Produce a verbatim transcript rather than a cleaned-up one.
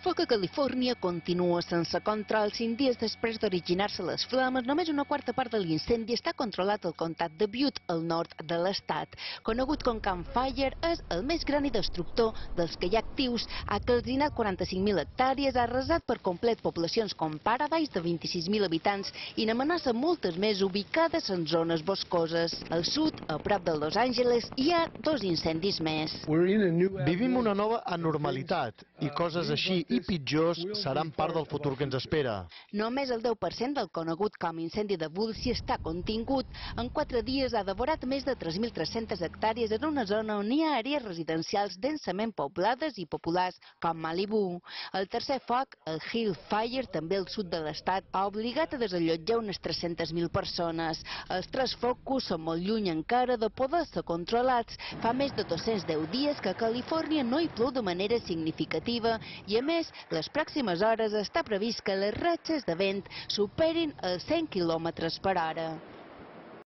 foc a Califòrnia continua sense control. Cinc dies després d'originar-se les flames, només una quarta part de l'incendi està controlat al comtat de Butte, al nord de l'estat. Conegut com Camp Fire, és el més gran i destructor dels que hi ha actius. Ha calcinat quaranta-cinc mil hectàrees, ha arrasat per complet poblacions com Paradise, de vint-i-sis mil habitants, i n'amenaça moltes més ubicades en zones boscoses. Al sud, a prop de Los Angeles, hi ha dos incendis més. Vivim una nova anormalitat i coses així i pitjors seran part del futur que ens espera. Només el deu per cent del conegut com incendi de Woolsey està contingut. En quatre dies ha devorat més de tres mil tres-centes hectàrees en una zona on hi ha àrees residencials densament poblades i populars com Malibu. El tercer foc, el Hill Fire, també al sud de l'estat, ha obligat a desallotjar unes tres-centes mil persones. Els tres focus són molt lluny encara de poder ser controlats. Fa més de dos-cents deu dies que a Califòrnia no hi plou de manera significativa i, a més, les pròximes hores està previst que les ratxes de vent superin els cent quilòmetres per hora.